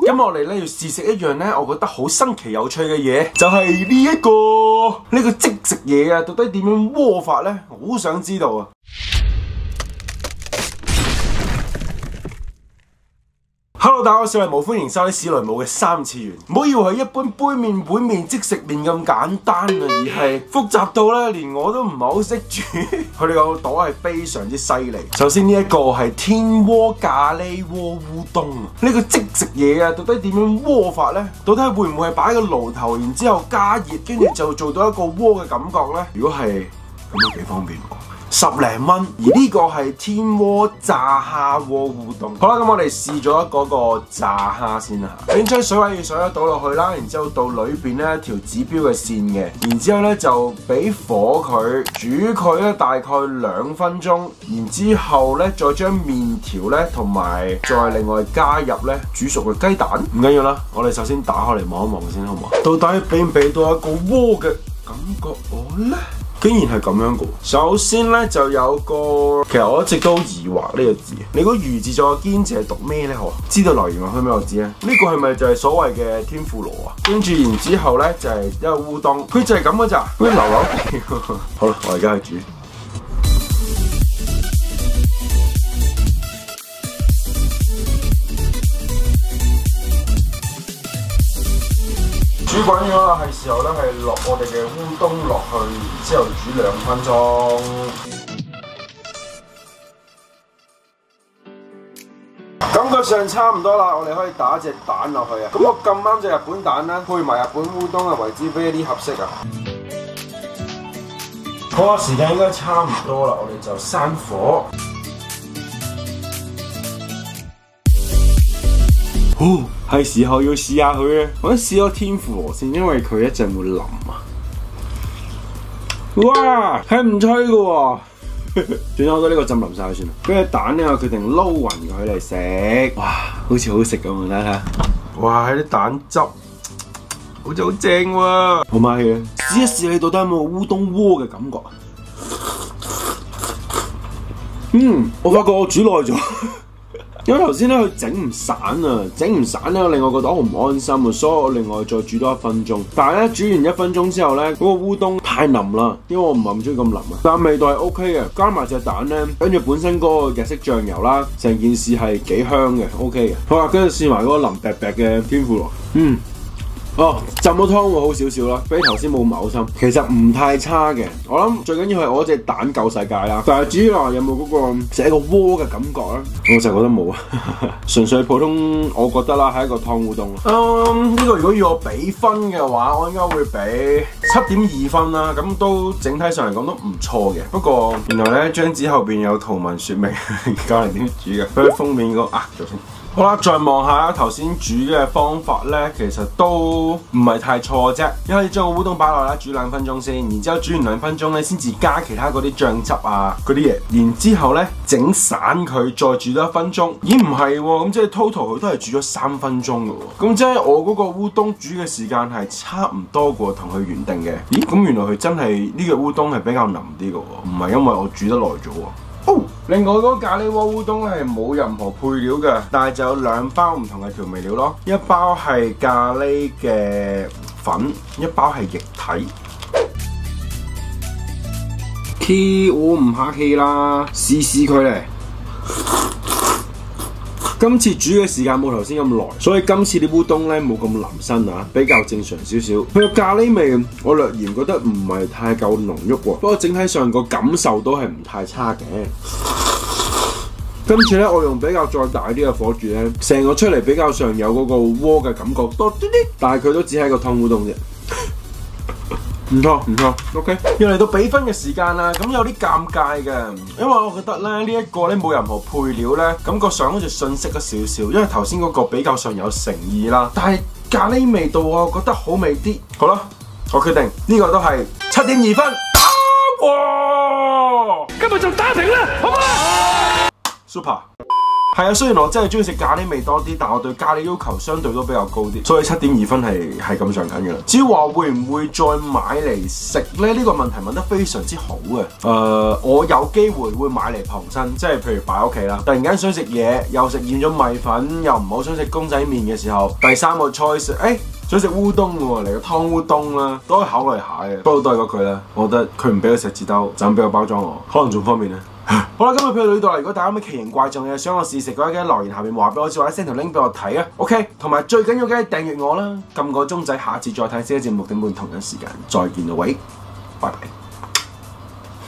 咁我哋咧要試食一樣咧，我覺得好新奇有趣嘅嘢，就係呢個即食嘢啊，到底點樣鍋法咧？我好想知道啊！ Hello， 大家好，我係小雷姆，歡迎收睇小雷姆嘅3次元。唔好以為係一般杯麵即食麵咁簡單啊，而係複雜到咧，連我都唔係好識煮。佢哋個朵係非常之犀利。首先呢一個係天鍋咖喱鍋烏冬啊，呢個即食嘢啊，到底點樣鍋法咧？到底會唔會係擺個爐頭，然之後加熱，跟住就做到一個鍋嘅感覺咧？如果係咁都幾方便喎。 10零蚊，而呢個係天鍋炸蝦鍋烏冬。好啦，咁我哋試咗嗰個炸蝦先啦。你將水位嘅水倒落去啦，然之後到裏邊咧一條指標嘅線嘅，然之後咧就俾火佢煮佢咧大概2分鐘，然之後咧再將麵條咧同埋再另外加入咧煮熟嘅雞蛋。唔緊要啦，我哋首先打開嚟望一望先好唔好？到底俾唔俾到一個鍋嘅感覺我咧？ 竟然係咁樣嘅。首先咧就有個，其實我一直都疑惑呢個字。你個魚字咗個堅字係讀咩咧？好，知道留言話俾我知啊。呢個係咪就係所謂嘅天婦羅啊？跟住然之後咧就係一個烏冬，佢就係咁嘅咋，好似流地。好啦，我而家去煮。 煮滾咗啦，係時候咧係落我哋嘅烏冬落去，然之後煮2分鐘。感覺上差唔多啦，我哋可以打隻蛋落去啊。咁我咁啱隻日本蛋咧，配埋日本烏冬啊，為之非常合適啊。好啊，時間應該差唔多啦，我哋就閂火。 係時候要試下佢啊！我試咗天婦羅先，因為佢一陣會腍啊！哇，係唔脆嘅喎，轉咗好多呢個浸腍晒算啦。跟住蛋咧，我決定撈勻佢嚟食。哇，好似好食咁啊！睇下，哇，啲蛋汁好似好正喎！好買嘅，試一試你到底有冇烏冬鍋嘅感覺啊？我發覺我煮耐咗。因為頭先咧佢整唔散啊，整唔散咧令我覺得好唔安心啊，所以我另外再煮多1分鐘。但係咧煮完1分鐘之後咧，嗰個烏冬太腍啦，因為我唔係咁中意咁腍啊。但係味道係 OK 嘅，加埋隻蛋咧，跟住本身嗰個日式醬油啦，成件事係幾香嘅 ，OK 嘅。好啦，跟住試埋嗰個腍白白嘅天婦羅，哦，浸咗湯會好少少啦，比頭先冇咁嘔心，其實唔太差嘅。我諗最緊要係我隻蛋夠世界啦。但係至於話有冇嗰個食一個鍋嘅感覺咧，我就覺得冇啊，純粹普通，我覺得啦係一個湯烏冬。呢個如果要我俾分嘅話，我應該會俾7.2分啦。咁都整體上嚟講都唔錯嘅。不過原來咧張紙後邊有圖文說明教人點煮嘅，佢喺封面嗰個呃咗先。 好啦，再望下頭先煮嘅方法咧，其實都唔係太錯啫。一可以將個烏冬擺落啦，煮2分鐘先，然之後煮完2分鐘咧，先至加其他嗰啲醬汁啊嗰啲嘢，然之後咧整散佢，再煮多1分鐘。咦，唔係喎，咁即係 total 佢都係煮咗3分鐘嘅喎。咁即係我嗰個烏冬煮嘅時間係差唔多過同佢原定嘅。咦，咁原來佢真係呢個烏冬係比較腍啲嘅喎，唔係因為我煮得耐咗喎。 另外嗰個咖喱鍋烏冬咧係冇任何配料嘅，但係就有2包唔同嘅調味料咯，一包係咖喱嘅粉，一包係液體。我唔客氣啦，試試佢嚟。今次煮嘅時間冇頭先咁耐，所以今次啲烏冬咧冇咁腍身啊，比較正常少少。佢個咖喱味我略嫌覺得唔係太夠濃郁喎，不過整體上個感受都係唔太差嘅。今次咧我用比較再大啲嘅火煮咧，成個出嚟比較上有嗰個鍋嘅感覺多啲啲，但係佢都只係個湯烏冬啫。唔錯唔錯 ，OK。要嚟到比分嘅時間啦，咁有啲尷尬嘅，因為我覺得咧呢一個咧冇任何配料咧，感覺上好似遜色咗少少，因為頭先嗰個比較上有誠意啦，但係咖喱味道我覺得好味啲。好啦，我決定呢個都係7.2分。哇！今日就打平啦，好唔好？Super。 係啊，雖然我真係中意食咖喱味多啲，但我對咖喱要求相對都比較高啲，所以7.2分係咁上緊嘅啦。至於話會唔會再買嚟食咧？呢個問題問得非常之好嘅。我有機會會買嚟傍身，即係譬如擺喺屋企啦，突然間想食嘢，又食厭咗米粉，又唔好想食公仔麵嘅時候，第3個 choice，想食烏冬喎，嚟個湯烏冬啦，都可以考慮下嘅。不過都係嗰句啦，我覺得佢唔俾個錫紙兜，就咁俾個包裝我，可能仲方便咧。好啦，今日片到呢度啦。如果大家有咩奇形怪狀嘅想我試食嘅話，記得留言下面話俾我知，或者 send 條 link 俾我睇啊。OK， 同埋最緊要嘅係訂閱我啦，撳個鐘仔，下次再睇新嘅節目，6點半同樣時間再見啦，喂，拜拜。